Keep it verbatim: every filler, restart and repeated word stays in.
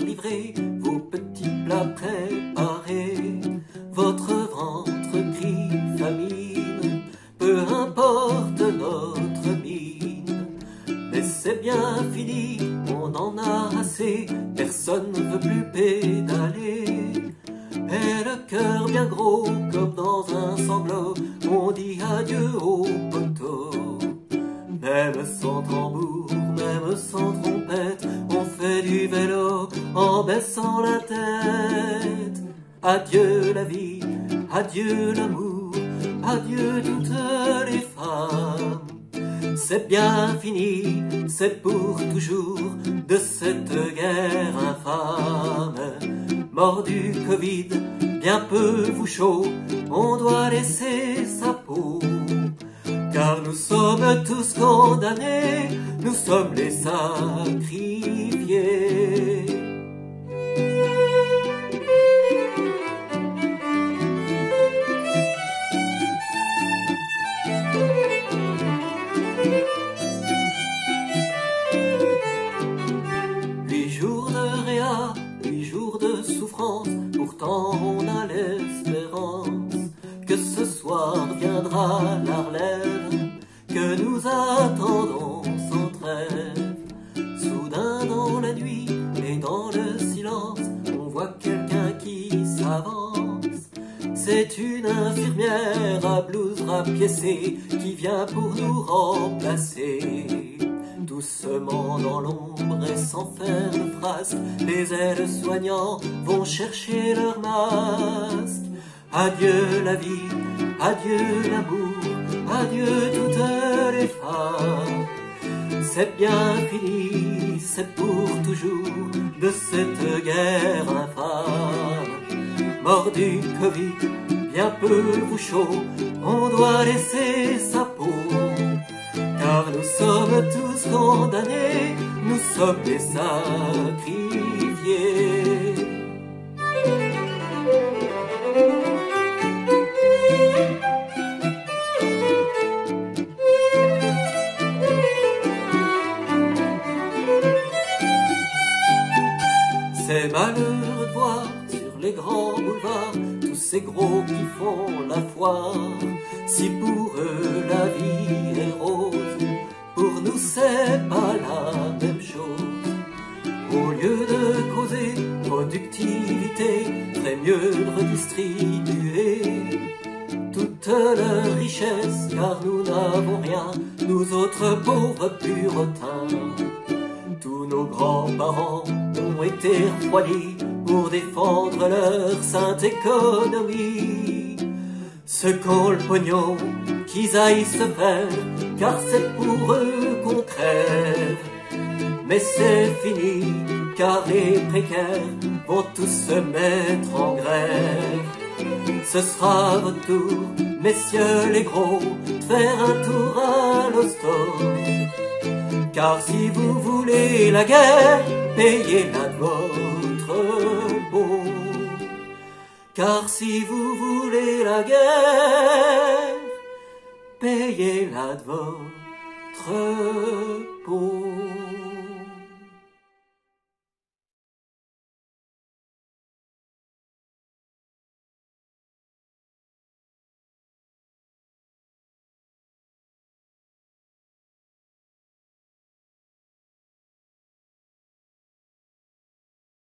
livré vos petits plats préparés. Votre ventre crie famine, peu importe notre mine. Mais c'est bien fini, on en a assez, personne ne veut plus pédaler. Et le cœur bien gros, comme dans un sanglot, on dit adieu au poteau. Même sans tambour, même sans trompette, on fait du vélo en baissant la tête. Adieu la vie, adieu l'amour, adieu toutes les femmes. C'est bien fini, c'est pour toujours de cette guerre infâme. Mort du Covid, bien peu vous chaud, on doit laisser sa peau. Car nous sommes tous condamnés, nous sommes les sacrifiés. Huit jours de réa, huit jours de souffrance, pourtant on a l'espérance que ce soir viendra la relève, que nous attendons sans trêve. Soudain dans la nuit et dans le silence, on voit quelqu'un qui s'avance. C'est une infirmière à blouse rapiécée qui vient pour nous remplacer. Doucement dans l'ombre et sans faire de frasque, les ailes soignants vont chercher leur masque. Adieu la vie, adieu l'amour, adieu toutes les femmes. C'est bien fini, c'est pour toujours de cette guerre infâme. Mort du Covid, bien peu vous chaud, on doit laisser sa peau. Car nous sommes tous condamnés, nous sommes les sacrifiés. C'est malheureux de voir sur les grands boulevards tous ces gros qui font la foire. Si pour eux la vie est rose, pour nous c'est pas la même chose. Au lieu de causer productivité, ferait mieux de redistribuer toute leur richesse, car nous n'avons rien, nous autres pauvres puritains. Tous nos grands-parents ont été refroidis pour défendre leur sainte économie. Ceux qu'ont le pognon, qu'ils aillent se faire, car c'est pour eux qu'on crève. Mais c'est fini, car les précaires vont tous se mettre en grève. Ce sera votre tour, messieurs les gros, de faire un tour à l'hosto. Car si vous voulez la guerre, payez-la de votre peau. Car si vous voulez la guerre, payez-la de votre peau.